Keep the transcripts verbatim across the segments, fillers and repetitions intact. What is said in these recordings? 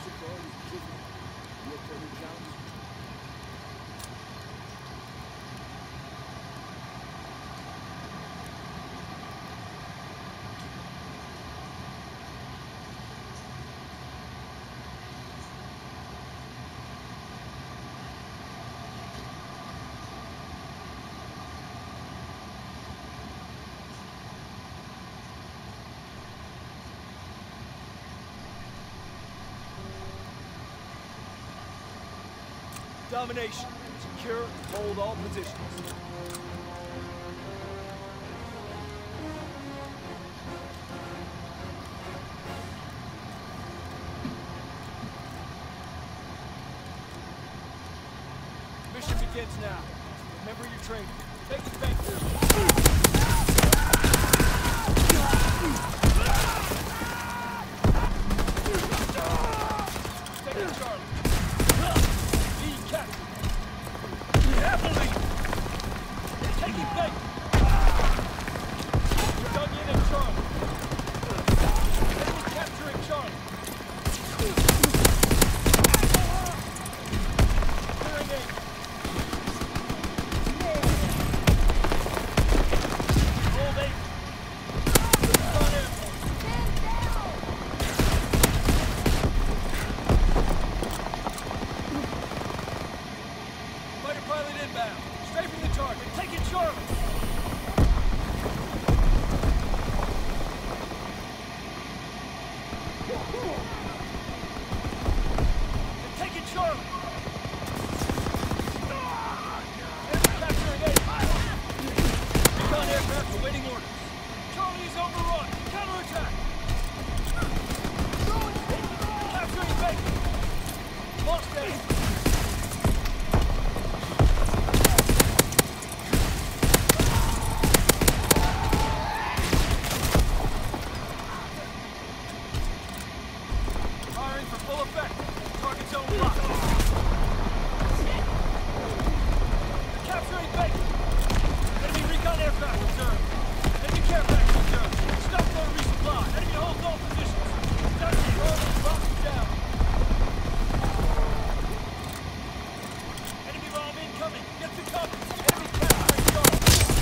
Domination. Secure, hold all positions. Mission begins now. Remember your training. Take it back there. Take it, Charlie. Lead captain. Heavily. Take it back. You're dug in at Charlie. Enemy capturing Charlie. Clearing aim. Hold aim. Front air. Fighter pilot inbound. Strafing the target. Take it, Charlie. Take it, Charlie. Enemy capturing aim. Recon aircraft awaiting orders. Charlie is overrun. Counterattack. Capturing Bacon. Lost aim. Firing for full effect. Target zone locked. Capturing Bacon. Enemy recon aircraft observed. Enemy care package observed. Stop for resupply. Enemy holds all positions. Dusty, Charlie, locks down. Enemy bomb incoming. Get to cover. Enemy capturing Charlie.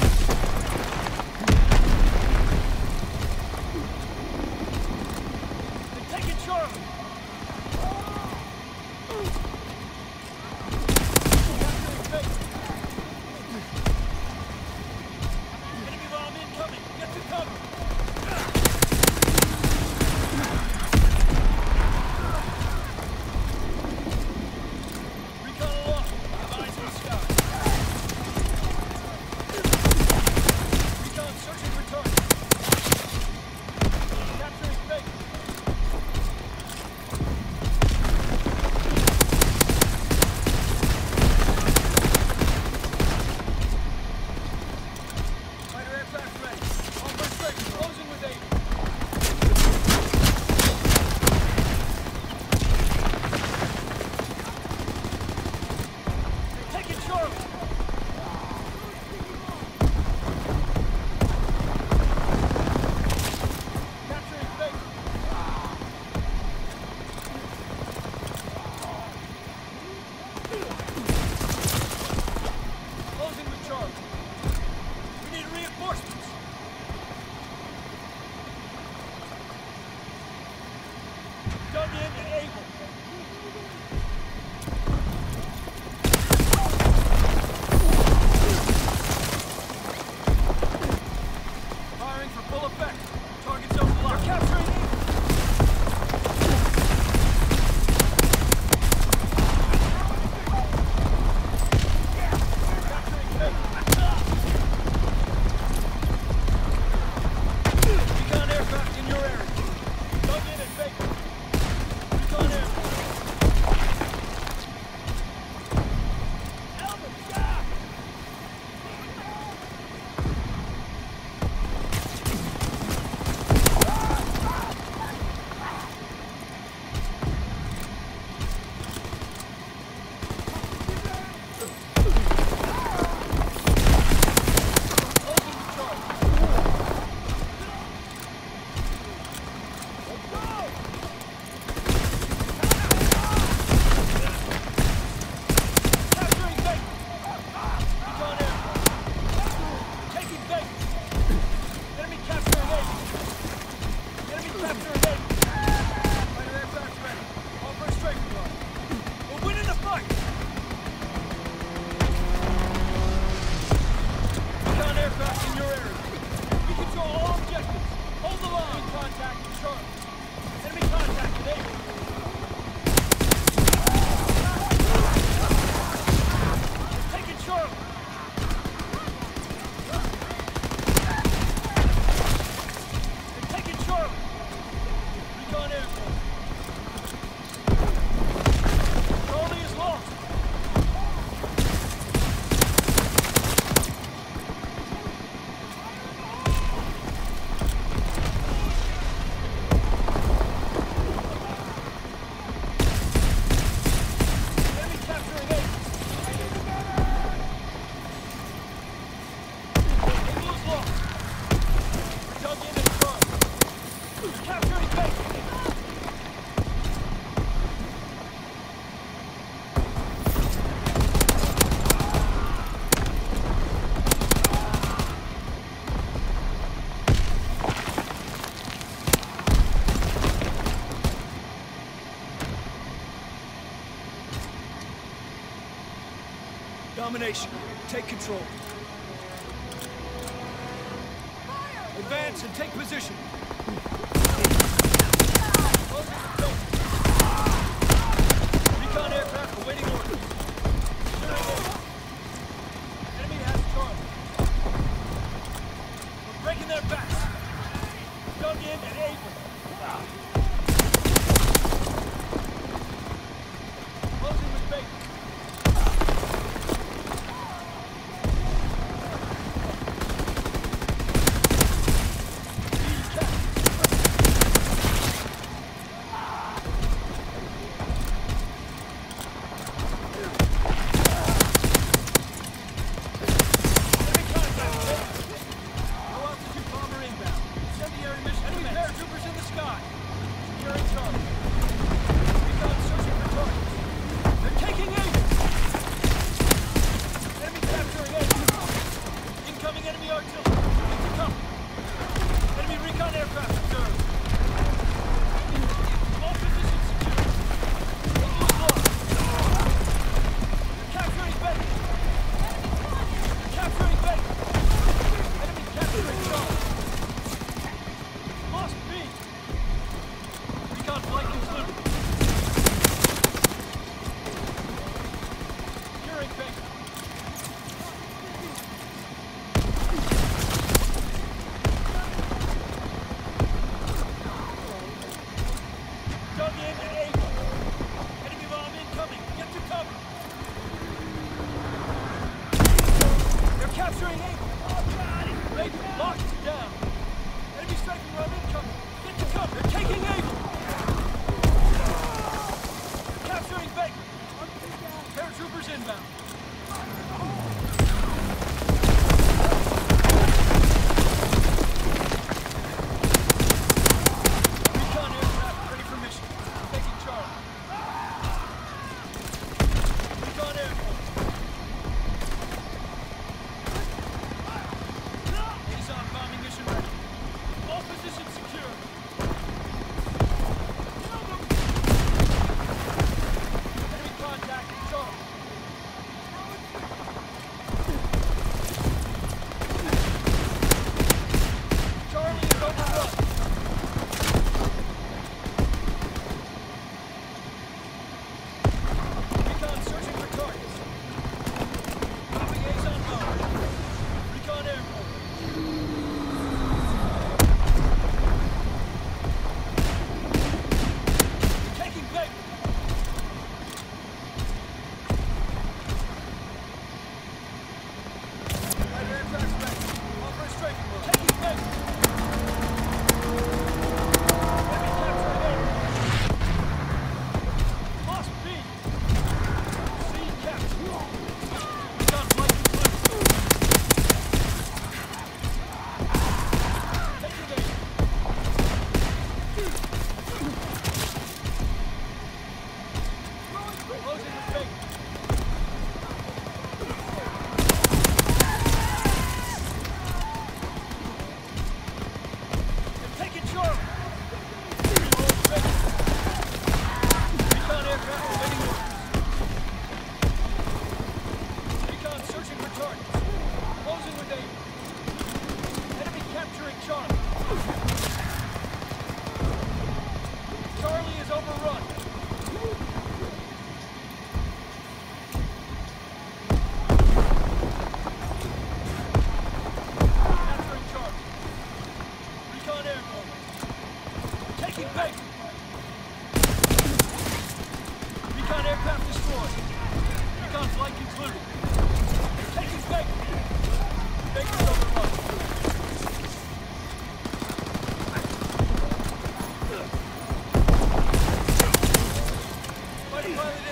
They're taking Charlie. Capturing Bacon. Enemy bomb incoming. Get to cover. Recon aloft. Have eyes in the sky. Recon searching for target. Capturing Bacon. Domination. Take control. Advance and take position. Recon aircraft awaiting orders. Enemy has Charlie. We're breaking their backs. Dug in and able. Closing with Baker.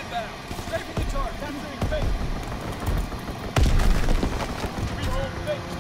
Capturing Baker. We hold Baker.